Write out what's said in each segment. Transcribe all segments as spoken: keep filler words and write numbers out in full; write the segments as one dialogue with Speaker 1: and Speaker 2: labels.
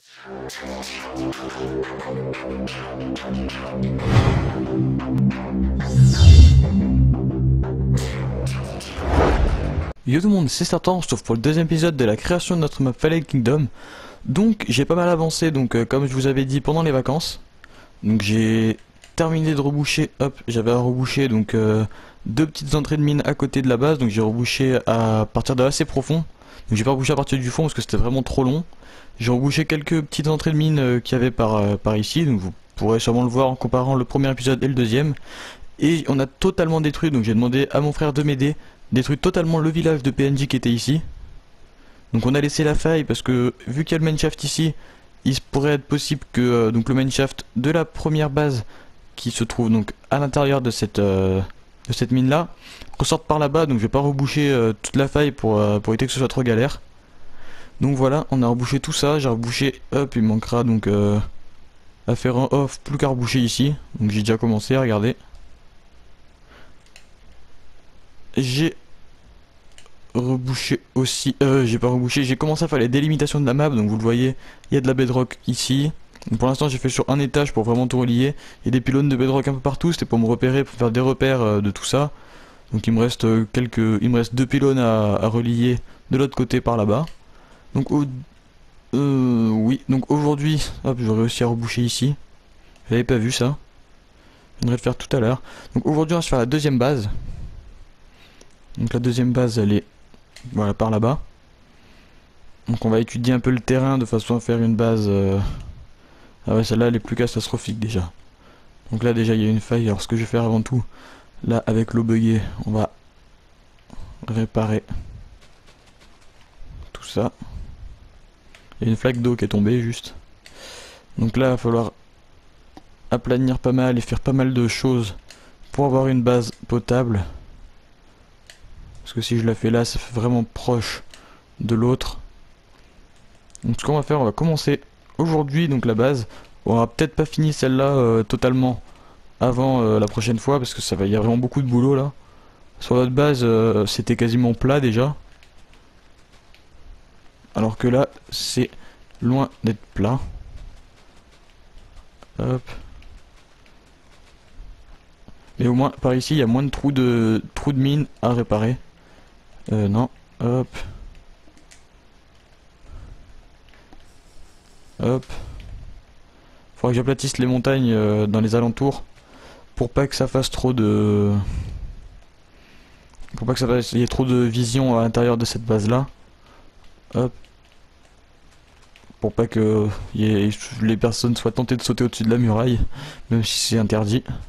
Speaker 1: Yo tout le monde, c'est Startan, on se retrouve pour le deuxième épisode de la création de notre map Fallen Kingdom. Donc j'ai pas mal avancé, donc euh, comme je vous avais dit pendant les vacances. Donc j'ai terminé de reboucher, hop, j'avais à reboucher donc euh, deux petites entrées de mine à côté de la base. Donc j'ai rebouché à partir de assez profond. Donc j'ai pas rebouché à partir du fond parce que c'était vraiment trop long. J'ai rebouché quelques petites entrées de mine euh, qu'il y avait par, euh, par ici. Donc vous pourrez sûrement le voir en comparant le premier épisode et le deuxième. Et on a totalement détruit, donc j'ai demandé à mon frère de m'aider, détruit totalement le village de P N J qui était ici. Donc on a laissé la faille parce que vu qu'il y a le mineshaft ici, il pourrait être possible que euh, donc le mineshaft de la première base qui se trouve donc à l'intérieur de cette euh, de cette mine là ressorte par là-bas. Donc je vais pas reboucher euh, toute la faille pour, euh, pour éviter que ce soit trop galère. Donc voilà, on a rebouché tout ça, j'ai rebouché, hop, il manquera donc euh, à faire un off, plus qu'à reboucher ici. Donc j'ai déjà commencé, regardez. J'ai rebouché aussi, euh, j'ai pas rebouché, j'ai commencé à faire les délimitations de la map, donc vous le voyez, il y a de la bedrock ici. Donc pour l'instant j'ai fait sur un étage pour vraiment tout relier, il y a des pylônes de bedrock un peu partout, c'était pour me repérer, pour faire des repères euh, de tout ça. Donc il me reste euh, quelques, il me reste deux pylônes à, à relier de l'autre côté par là-bas. Donc au, euh, oui, donc aujourd'hui, hop, j'ai réussi à reboucher ici, j'avais pas vu ça, je viendrai le faire tout à l'heure. Donc aujourd'hui on va se faire la deuxième base. Donc la deuxième base elle est voilà par là-bas. Donc on va étudier un peu le terrain de façon à faire une base euh... Ah ouais, celle-là elle est plus catastrophique déjà. Donc là déjà il y a une faille, alors ce que je vais faire avant tout, là avec l'eau buggée, on va réparer tout ça. Il y a une flaque d'eau qui est tombée juste. Donc là il va falloir aplanir pas mal et faire pas mal de choses pour avoir une base potable. Parce que si je la fais là, ça fait vraiment proche de l'autre. Donc ce qu'on va faire, on va commencer aujourd'hui donc la base. On aura peut-être pas fini celle-là euh, totalement avant euh, la prochaine fois parce que ça va, il y a vraiment beaucoup de boulot là. Sur notre base, euh, c'était quasiment plat déjà. Alors que là, c'est loin d'être plat. Hop. Mais au moins par ici, il y a moins de trous de trous de mine à réparer. Euh, non. Hop. Hop. Faudra que j'aplatisse les montagnes euh, dans les alentours pour pas que ça fasse trop de... Pour pas que ça fasse... Il y ait trop de vision à l'intérieur de cette base là. Hop. Pour pas que y ait... les personnes soient tentées de sauter au-dessus de la muraille, même si c'est interdit. De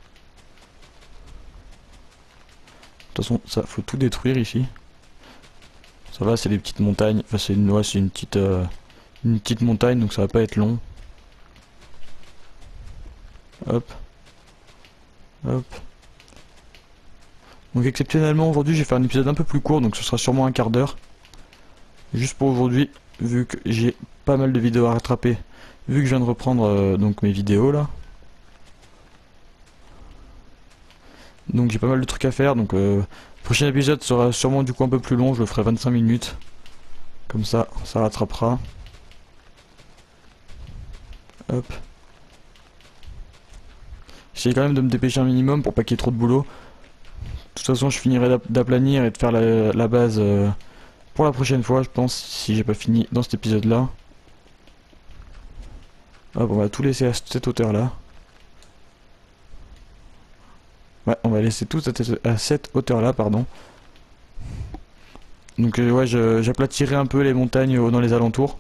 Speaker 1: toute façon, ça faut tout détruire ici. Ça va, c'est des petites montagnes. Enfin, c'est une, ouais, c'est une petite, euh, une petite montagne, donc ça va pas être long. Hop. Hop. Donc exceptionnellement aujourd'hui je vais faire un épisode un peu plus court, donc ce sera sûrement un quart d'heure. Juste pour aujourd'hui, vu que j'ai pas mal de vidéos à rattraper, vu que je viens de reprendre euh, donc mes vidéos là. Donc j'ai pas mal de trucs à faire, donc euh, le prochain épisode sera sûrement du coup un peu plus long, je le ferai vingt-cinq minutes. Comme ça, ça rattrapera. Hop. J'essaie quand même de me dépêcher un minimum pour pas qu'il y ait trop de boulot. De toute façon je finirai d'aplanir et de faire la, la base euh, pour la prochaine fois je pense, si j'ai pas fini dans cet épisode là. Hop, on va tout laisser à cette hauteur là. Ouais, on va laisser tout à cette hauteur là, pardon. Donc euh, ouais, j'aplatirai un peu les montagnes euh, dans les alentours.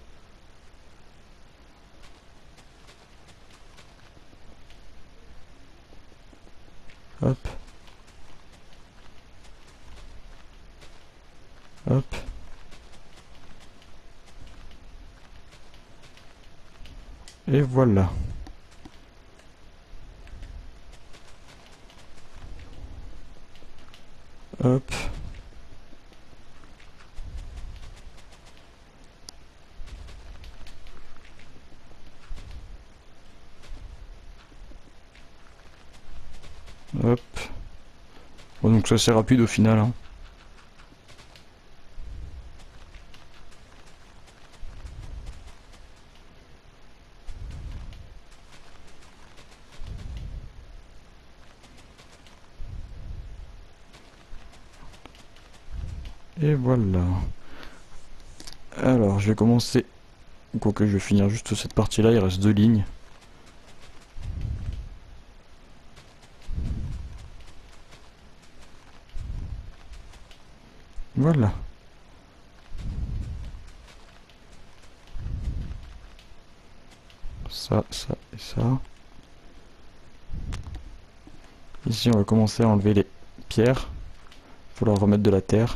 Speaker 1: Hop. Hop. Et voilà. Hop. Hop. Bon, donc ça c'est rapide au final, hein. Et voilà. Alors, je vais commencer. Quoique je vais finir juste cette partie-là, il reste deux lignes. Voilà. Ça, ça et ça. Ici, on va commencer à enlever les pierres. Il faut leur remettre de la terre.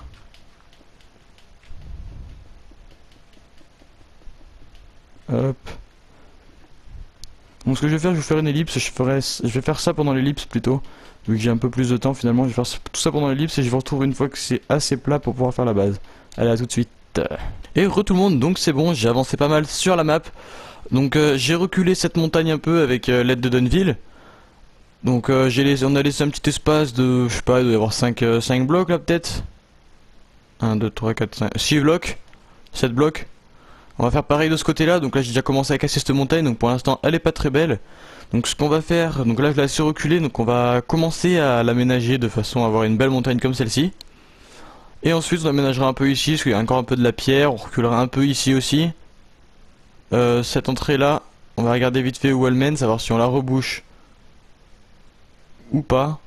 Speaker 1: Hop. Donc ce que je vais faire, je vais faire une ellipse. Je, ferai, je vais faire ça pendant l'ellipse plutôt. Vu que j'ai un peu plus de temps finalement, je vais faire tout ça pendant l'ellipse et je vous retrouve une fois que c'est assez plat pour pouvoir faire la base. Allez, à tout de suite. Et re tout le monde, donc c'est bon, j'ai avancé pas mal sur la map. Donc euh, j'ai reculé cette montagne un peu avec euh, l'aide de Dunville. Donc euh, j'ai laissé, on a laissé un petit espace de, je sais pas, il doit y avoir cinq, euh, cinq blocs là peut-être. un, deux, trois, quatre, cinq, six blocs. sept blocs. On va faire pareil de ce côté là, donc là j'ai déjà commencé à casser cette montagne, donc pour l'instant elle est pas très belle. Donc ce qu'on va faire, donc là je l'ai assez reculé, donc on va commencer à l'aménager de façon à avoir une belle montagne comme celle-ci. Et ensuite on aménagera un peu ici, parce qu'il y a encore un peu de la pierre, on reculera un peu ici aussi. Euh, cette entrée là, on va regarder vite fait où elle mène, savoir si on la rebouche ou pas.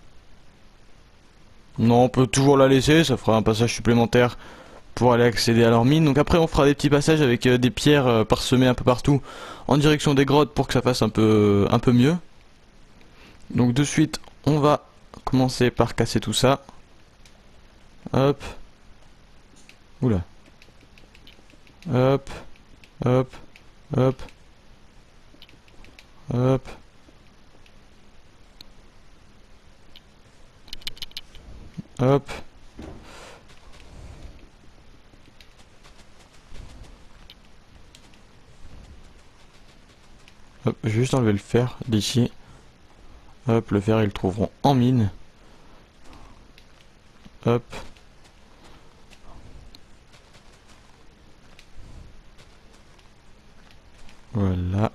Speaker 1: Non, on peut toujours la laisser, ça fera un passage supplémentaire pour aller accéder à leur mine. Donc après on fera des petits passages avec euh, des pierres euh, parsemées un peu partout en direction des grottes pour que ça fasse un peu, un peu mieux. Donc de suite on va commencer par casser tout ça. Hop. Oula. Hop. Hop. Hop. Hop. Hop. Hop, je vais juste enlever le fer d'ici. Hop, le fer ils le trouveront en mine. Hop. Voilà.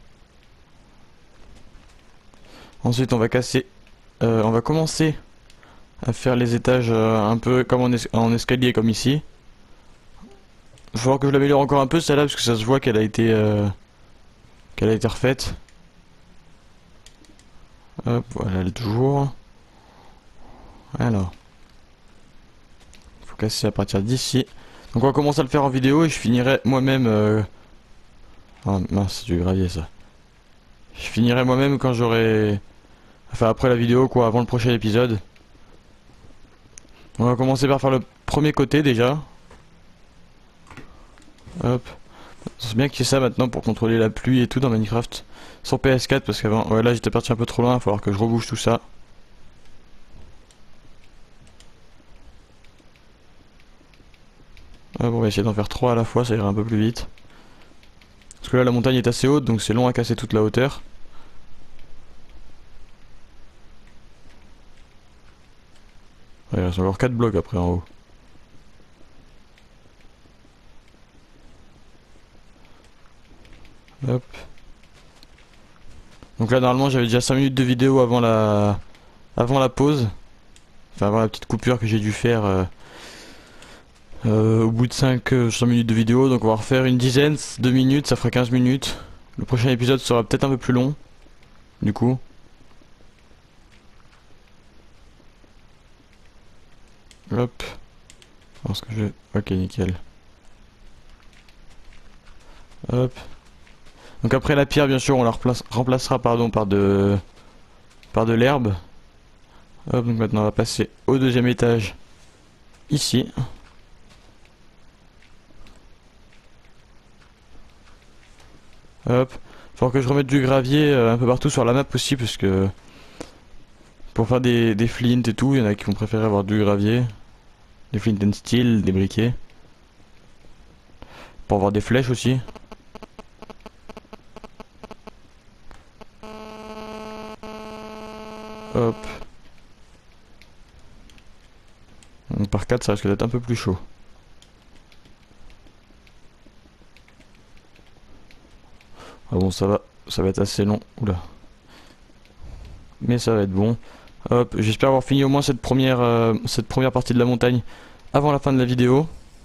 Speaker 1: Ensuite on va casser. Euh, on va commencer à faire les étages euh, un peu comme en, es en escalier comme ici. Il va falloir que je l'améliore encore un peu celle-là parce que ça se voit qu'elle a été euh, qu'elle a été refaite. Hop, voilà, elle est toujours. Alors, il faut casser à partir d'ici. Donc on va commencer à le faire en vidéo et je finirai moi-même. Euh... Oh mince, c'est du gravier ça. Je finirai moi-même quand j'aurai. Enfin après la vidéo quoi, avant le prochain épisode. On va commencer par faire le premier côté déjà. Hop. C'est bien qu'il y ait ça maintenant pour contrôler la pluie et tout dans Minecraft. Sur P S quatre parce qu'avant, ouais là j'étais parti un peu trop loin, il va falloir que je rebouge tout ça. Hop, on va essayer d'en faire trois à la fois, ça ira un peu plus vite. Parce que là la montagne est assez haute donc c'est long à casser toute la hauteur. Ouais, il reste encore quatre blocs après en haut. Hop. Donc là normalement j'avais déjà cinq minutes de vidéo avant la avant la pause. Enfin avant la petite coupure que j'ai dû faire euh, euh, au bout de cinq minutes de vidéo. Donc on va refaire une dizaine de minutes, ça fera quinze minutes. Le prochain épisode sera peut-être un peu plus long. Du coup. Hop. Parce que je... Ok, nickel. Hop. Donc après la pierre, bien sûr, on la replace... remplacera pardon, par de... par de l'herbe. Hop, donc maintenant on va passer au deuxième étage. Ici. Hop. Faut que je remette du gravier euh, un peu partout sur la map aussi, parce que... Pour faire des, des flints et tout, il y en a qui vont préférer avoir du gravier. Des flint and steel, des briquets. Pour avoir des flèches aussi. Hop. Donc par quatre ça risque d'être un peu plus chaud. Ah bon ça va, ça va être assez long. Oula. Mais ça va être bon. Hop, j'espère avoir fini au moins cette première, euh, cette première partie de la montagne avant la fin de la vidéo.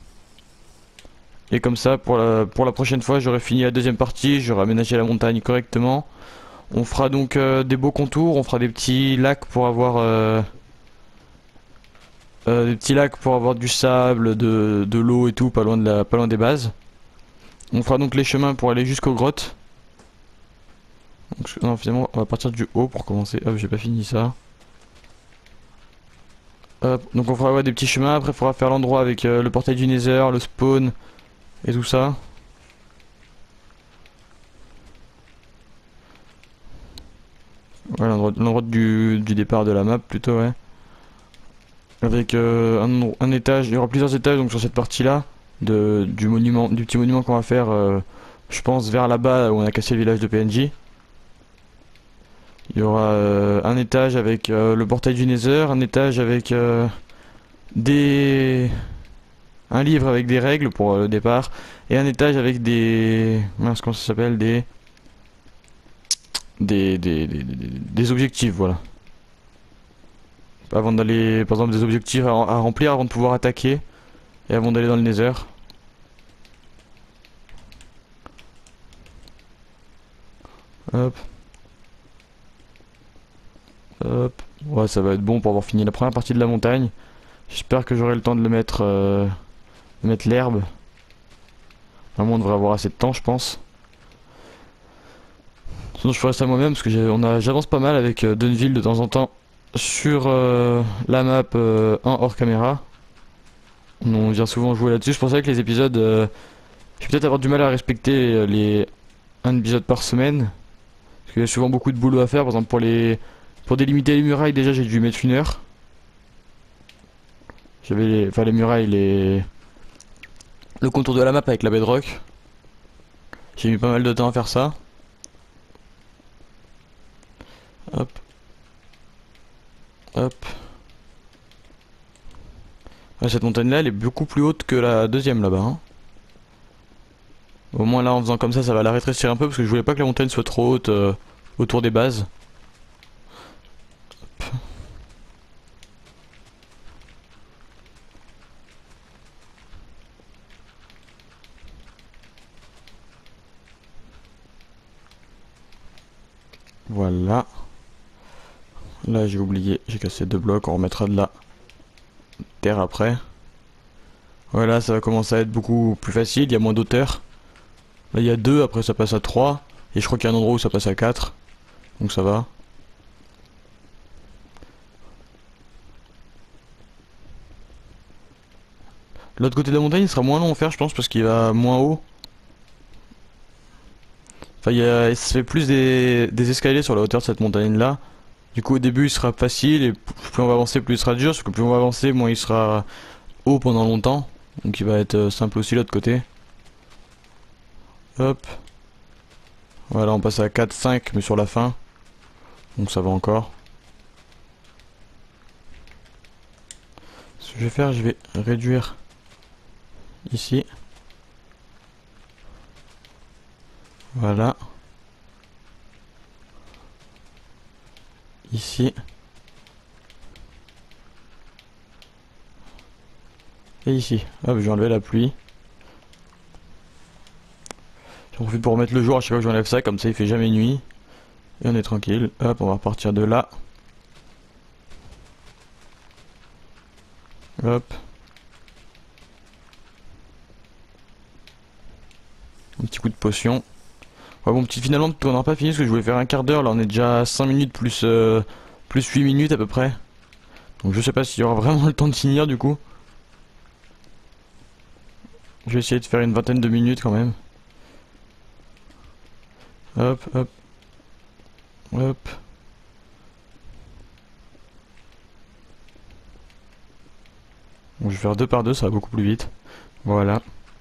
Speaker 1: Et comme ça, pour la, pour la prochaine fois, j'aurai fini la deuxième partie, j'aurai aménagé la montagne correctement. On fera donc euh, des beaux contours, on fera des petits lacs pour avoir euh, euh, des petits lacs pour avoir du sable, de, de l'eau et tout, pas loin de la, pas loin des bases. On fera donc les chemins pour aller jusqu'aux grottes. Donc, non, finalement, on va partir du haut pour commencer. Hop, j'ai pas fini ça. Hop, donc on fera ouais, des petits chemins. Après, il faudra faire l'endroit avec euh, le portail du Nether, le spawn et tout ça. Ouais, l'endroit du, du départ de la map plutôt, ouais. Avec euh, un, un étage, il y aura plusieurs étages donc sur cette partie-là de du monument, du petit monument qu'on va faire, euh, je pense vers là-bas où on a cassé le village de P N J. Il y aura euh, un étage avec euh, le portail du Nether, un étage avec euh, des un livre avec des règles pour euh, le départ et un étage avec des mince comment ça s'appelle des des des, des, des des objectifs, voilà. Avant d'aller, par exemple, des objectifs à, à remplir avant de pouvoir attaquer et avant d'aller dans le Nether. Hop. Hop. Ouais, ça va être bon pour avoir fini la première partie de la montagne. J'espère que j'aurai le temps de le mettre, euh, de mettre l'herbe. Vraiment, on devrait avoir assez de temps, je pense. Sinon, je ferai ça moi-même parce que j'ai- on a, j'avance pas mal avec euh, Dunville de temps en temps sur euh, la map euh, un hors caméra. On vient souvent jouer là-dessus. Je pensais que les épisodes, euh, je vais peut-être avoir du mal à respecter euh, les un épisode par semaine. Parce qu'il y a souvent beaucoup de boulot à faire. Par exemple, pour les pour délimiter les murailles, déjà j'ai dû mettre une heure. J'avais les, enfin les murailles, les le contour de la map avec la bedrock. J'ai mis pas mal de temps à faire ça. Hop. Hop. Ouais, cette montagne là elle est beaucoup plus haute que la deuxième là-bas, hein. Au moins là en faisant comme ça ça va la rétrécir un peu parce que je voulais pas que la montagne soit trop haute euh, autour des bases. Hop. Voilà. Là j'ai oublié, j'ai cassé deux blocs, on remettra de la terre après. Voilà, ça va commencer à être beaucoup plus facile, il y a moins d'auteur. Là il y a deux, après ça passe à trois. Et je crois qu'il y a un endroit où ça passe à quatre. Donc ça va. L'autre côté de la montagne il sera moins long à faire je pense parce qu'il va moins haut. Enfin il, y a, il se fait plus des, des escaliers sur la hauteur de cette montagne là. Du coup au début il sera facile et plus on va avancer plus il sera dur. Parce que plus on va avancer moins il sera haut pendant longtemps. Donc il va être euh, simple aussi l'autre côté. Hop. Voilà on passe à quatre cinq mais sur la fin. Donc ça va encore. Ce que je vais faire je vais réduire ici. Voilà. Ici. Et ici. Hop, je vais enlever la pluie. J'en profite pour remettre le jour à chaque fois que j'enlève ça, comme ça il fait jamais nuit. Et on est tranquille. Hop, on va repartir de là. Hop. Un petit coup de potion. Ouais bon petit finalement on n'a pas fini parce que je voulais faire un quart d'heure. Là on est déjà à cinq minutes plus, euh, plus huit minutes à peu près. Donc je sais pas s'il y aura vraiment le temps de finir du coup. Je vais essayer de faire une vingtaine de minutes quand même. Hop, hop. Hop. Bon, je vais faire deux par deux, ça va beaucoup plus vite. Voilà.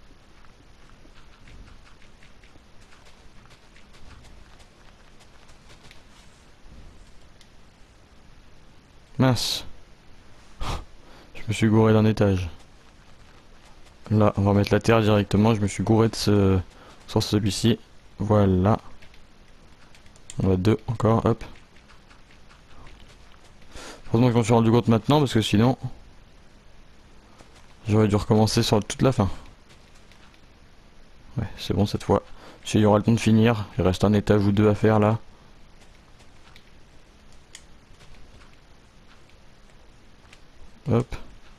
Speaker 1: Mince. Je me suis gouré d'un étage. Là, on va mettre la terre directement. Je me suis gouré de ce... sur celui-ci. Voilà. On va deux encore, hop. Heureusement que je m'en suis rendu compte maintenant parce que sinon... J'aurais dû recommencer sur toute la fin. Ouais, c'est bon cette fois. Si il y aura le temps de finir, il reste un étage ou deux à faire là. Hop.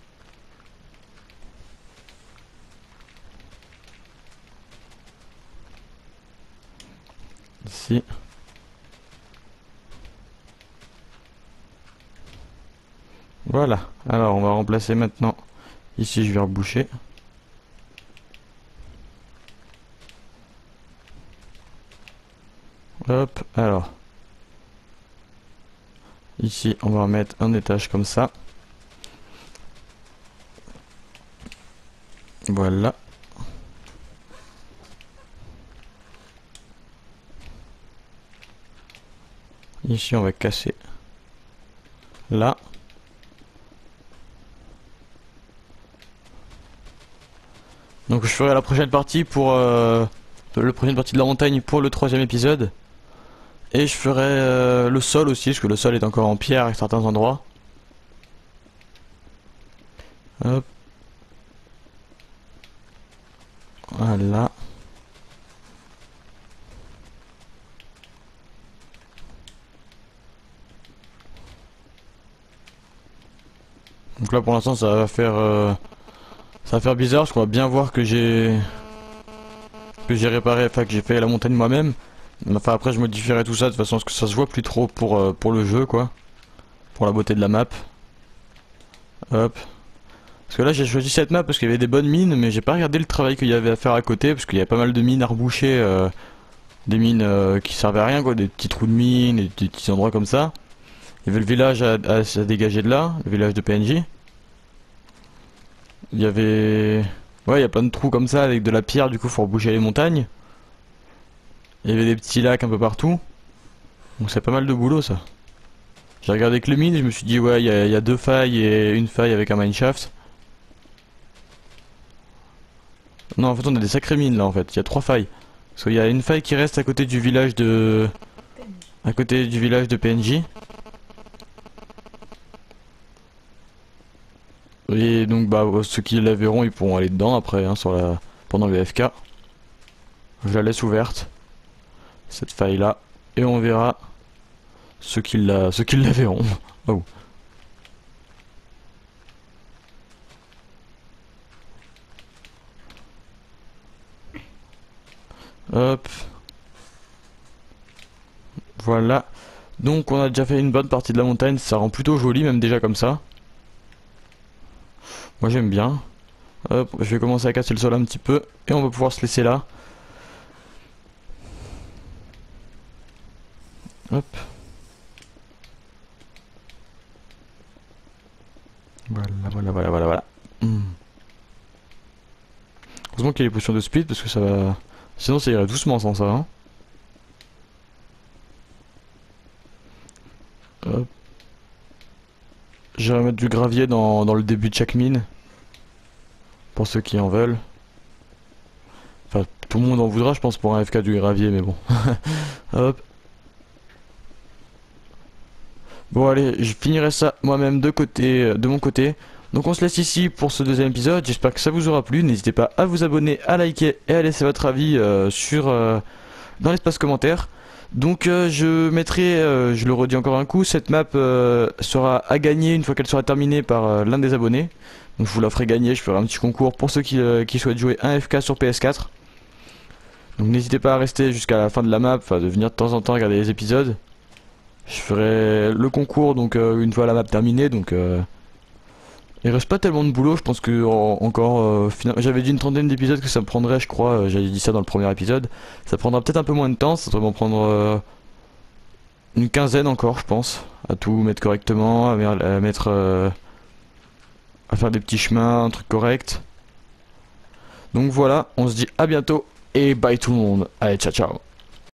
Speaker 1: Ici. Voilà. Alors on va remplacer maintenant. Ici je vais reboucher. Hop, alors. Ici on va remettre un étage comme ça. Voilà. Ici on va casser. Là. Donc je ferai la prochaine partie pour euh, le prochaine partie de la montagne pour le troisième épisode. Et je ferai euh, le sol aussi, parce que le sol est encore en pierre à certains endroits. Hop. Voilà. Donc là pour l'instant ça va faire euh, ça va faire bizarre parce qu'on va bien voir que j'ai que j'ai réparé, enfin que j'ai fait la montagne moi-même. Enfin après je modifierai tout ça de toute façon parce que ça se voit plus trop pour, euh, pour le jeu quoi. Pour la beauté de la map. Hop. Parce que là j'ai choisi cette map parce qu'il y avait des bonnes mines, mais j'ai pas regardé le travail qu'il y avait à faire à côté parce qu'il y a pas mal de mines à reboucher, euh, des mines euh, qui servaient à rien quoi, des petits trous de mines, des, des petits endroits comme ça. Il y avait le village à, à, à dégager de là, le village de P N J. Il y avait... Ouais, il y a plein de trous comme ça avec de la pierre, du coup faut reboucher les montagnes. Il y avait des petits lacs un peu partout. Donc c'est pas mal de boulot ça. J'ai regardé que le mine, je me suis dit ouais, il y, a, il y a deux failles et une faille avec un mineshaft. Non, en fait on a des sacrées mines là en fait, il y a trois failles. Parce qu'il y a une faille qui reste à côté du village de... À côté du village de P N J. Et donc bah ceux qui la verront ils pourront aller dedans après hein, sur la... pendant le F K. Je la laisse ouverte, cette faille là, et on verra ceux qui la, ceux qui la verront. Oh. Hop. Voilà. Donc on a déjà fait une bonne partie de la montagne, ça rend plutôt joli même déjà comme ça. Moi j'aime bien. Hop, je vais commencer à casser le sol un petit peu et on va pouvoir se laisser là. Hop. Voilà, voilà, voilà, voilà, voilà. Hmm. Heureusement qu'il y a les potions de speed parce que ça va... Sinon ça irait doucement sans ça. Hein. Hop. Je vais mettre du gravier dans, dans le début de chaque mine. Pour ceux qui en veulent. Enfin, tout le monde en voudra, je pense, pour un F K du gravier, mais bon. Hop. Bon, allez, je finirai ça moi-même de côté, de mon côté. Donc, on se laisse ici pour ce deuxième épisode. J'espère que ça vous aura plu. N'hésitez pas à vous abonner, à liker et à laisser votre avis euh, sur euh, dans l'espace commentaire. Donc, euh, je mettrai, euh, je le redis encore un coup, cette map euh, sera à gagner une fois qu'elle sera terminée par euh, l'un des abonnés. Donc, je vous la ferai gagner. Je ferai un petit concours pour ceux qui, euh, qui souhaitent jouer un F K sur P S quatre. Donc, n'hésitez pas à rester jusqu'à la fin de la map, enfin, de venir de temps en temps regarder les épisodes. Je ferai le concours donc euh, une fois la map terminée donc euh, il reste pas tellement de boulot, je pense que en, encore euh, j'avais dit une trentaine d'épisodes que ça me prendrait je crois, euh, j'avais dit ça dans le premier épisode, ça prendra peut-être un peu moins de temps, ça devrait m'en prendre euh, une quinzaine encore je pense, à tout mettre correctement, à, à mettre euh, à faire des petits chemins, un truc correct. Donc voilà, on se dit à bientôt et bye tout le monde, allez ciao ciao.